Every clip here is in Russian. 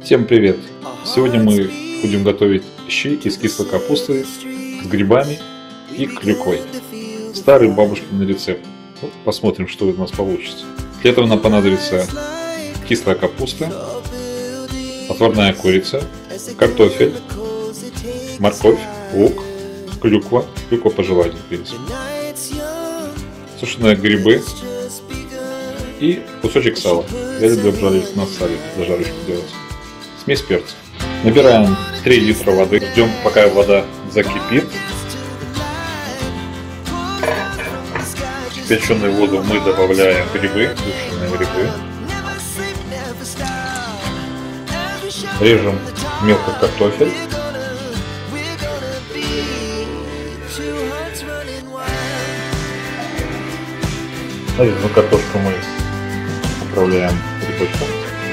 Всем привет! Сегодня мы будем готовить щи из кислой капусты с грибами и клюквой. Старый бабушкин рецепт. Вот посмотрим, что у нас получится. Для этого нам понадобится кислая капуста, отварная курица, картофель, морковь, лук, клюква по желанию, в принципе, сушеные грибы и кусочек сала. Я люблю обжаривать на сале, зажарочку делать. Смесь перцев. Набираем 3 литра воды, ждем, пока вода закипит. В кипяченую воду мы добавляем грибы, сушеные грибы. Режем мелко картофель. Нарезанную картошку мы отправляем грибочком.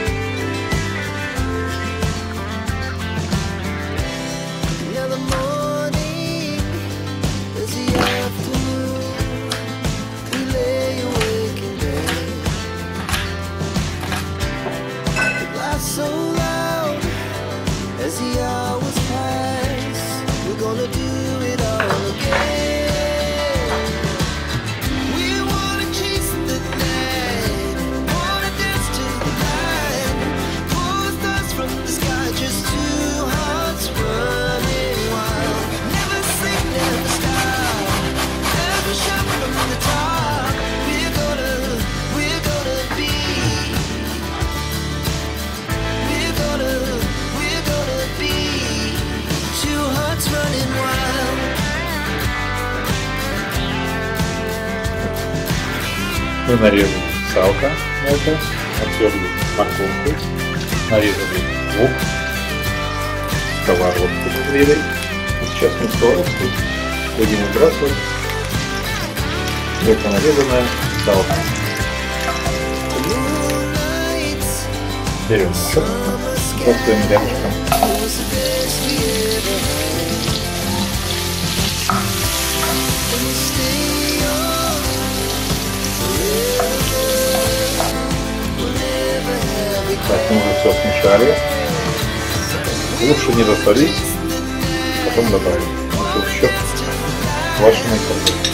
Мы нарезали салко на это, оттерли морковку, нарезали лук, сковородку нагрели. Сейчас мы сковородку будем выбрасывать мелко нарезанное салко. Берем еще простым рядышком. Так, мы уже все смешали. Лучше не засолить, потом добавить. Вот еще квашеный картофель.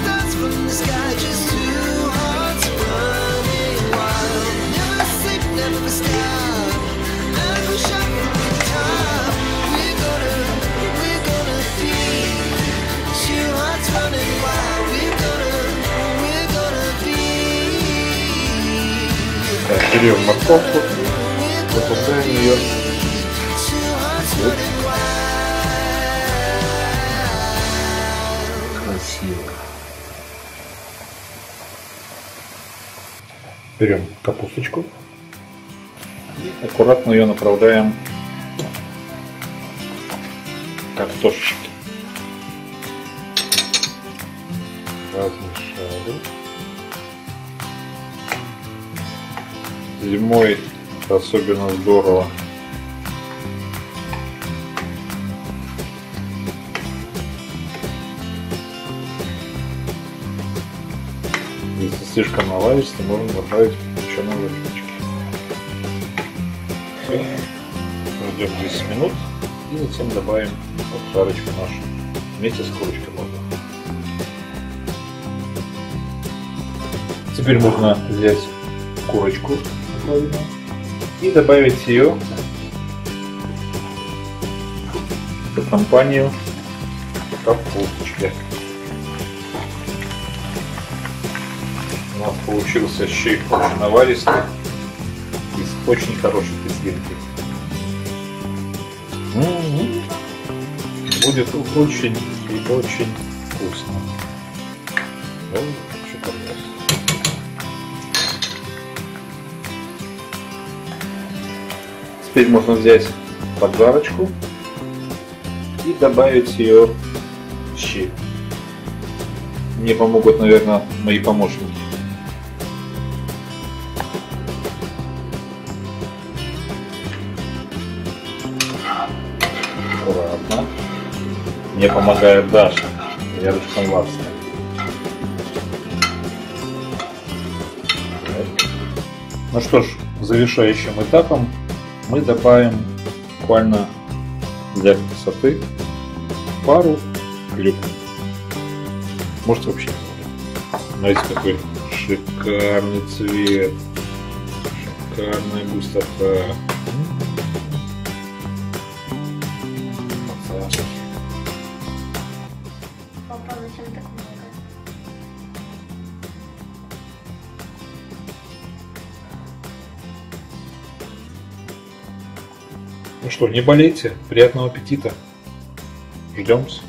Так, берем морковку, выпускаем ее. Вот. Красиво. Берем капусточку и аккуратно ее направляем в картошечки. Размешали. Зимой особенно здорово. Если слишком наваристо, можно добавить печеные лепешки. Ждем 10 минут и затем добавим жарочку нашу. Вместе с курочкой можно. Теперь можно взять курочку и добавить ее в компанию капусточки. У нас получился щи очень наваристый и с очень хорошей кислинкой. Будет очень и очень вкусно. Теперь можно взять поджарочку и добавить ее в щи. Мне помогут, наверное, мои помощники. Аккуратно. Мне помогает Даша, рядышком лапса. Ну что ж, завершающим этапом мы добавим буквально для красоты пару клюквы. Можете вообще не добавлять. Смотрите, какой шикарный цвет, шикарная густота. Ну что, не болейте, приятного аппетита. Ждем-с.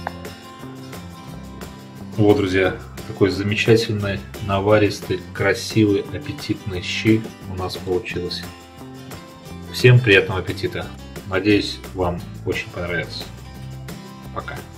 Вот, друзья, такой замечательный, наваристый, красивый, аппетитный щи у нас получилось. Всем приятного аппетита. Надеюсь, вам очень понравится. Пока.